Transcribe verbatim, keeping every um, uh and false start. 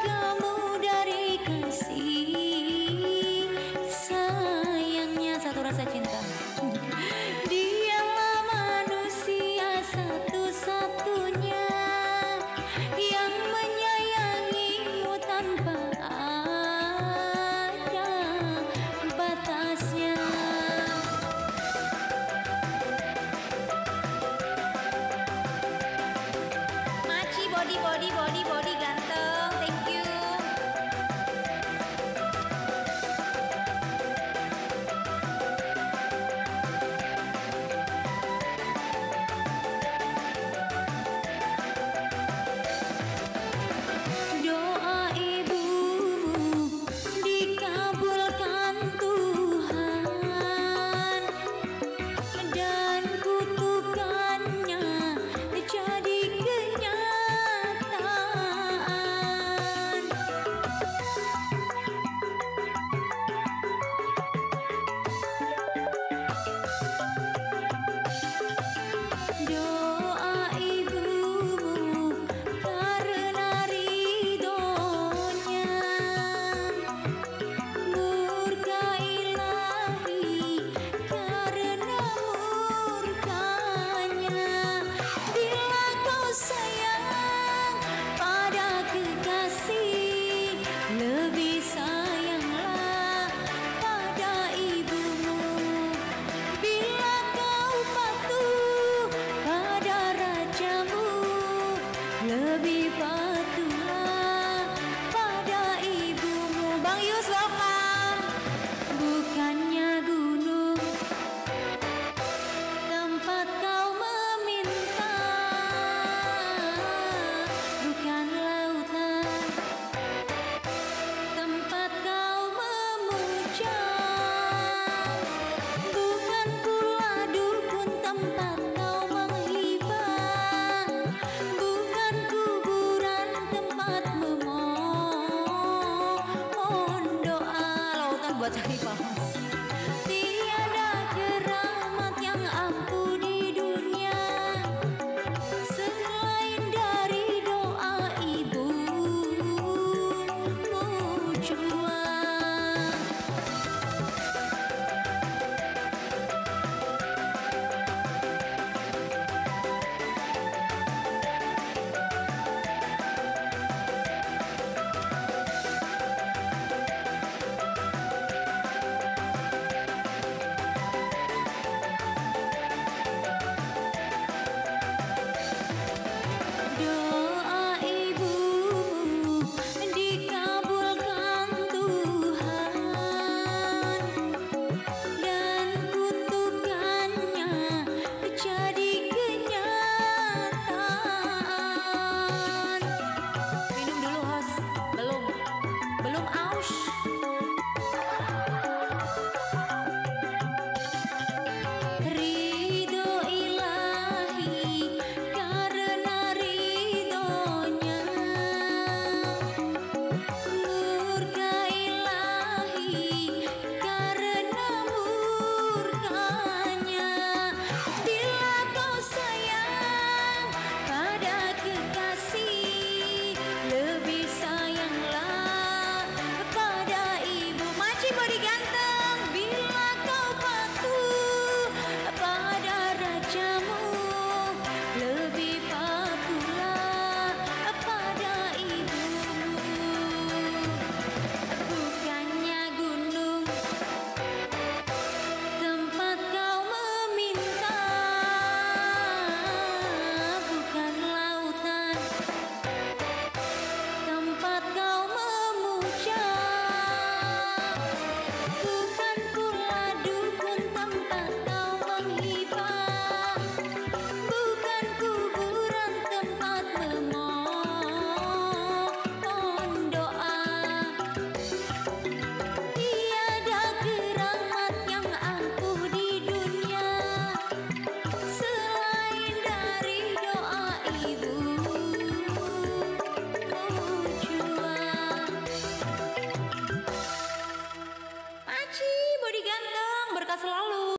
kamu dari kasih sayangnya satu rasa cinta. Dialah manusia satu-satunya yang menyayangimu tanpa ada batasnya. Maci body body body body ganteng, thank you. Doa ibumu dikabulkan Tuhan dan kutukannya jadi kenyataan. Doa ibumu karena ridhonya, murka ilahi karena murkanya. Bila kau sayang pada kekasih, lebih sayanglah pada ibumu. Bila kau patuh pada rajamu, lebih patuhlah pada ibumu. Bang Yus, welcome. Bukannya gunung tempat kau meminta, bukan lautan tempat kau memuja, bukan pula dukun tempat kau menghibah, bukan kuburan tempat memohon doa. Lautan buat cari pahala. Tiada keramat yang ampuh di dunia selain dari doa ibu jua. Doa ibumu dikabulkan Tuhan dan kutukannya jadi kenyataan. Minum dulu, host. Belum. Belum aus. Ridho ilahi karena ridhonya, murka ilahi karena murkanya. Bila kau sayang pada kekasih, lebih sayanglah pada ibu. Maci body ganteng. Bila kau patuh pada rajamu, lebih patuhlah pada ibumu. Bukannya gunung tempat kau meminta, bukan lautan tempat kau memuja, bukan pula dukun tempat kau menghibah, bukan kuburan tempat memohon doa. Tiada keramat yang ampuh di dunia selain dari doa ibu jua. Maci body ganteng, berkah selalu.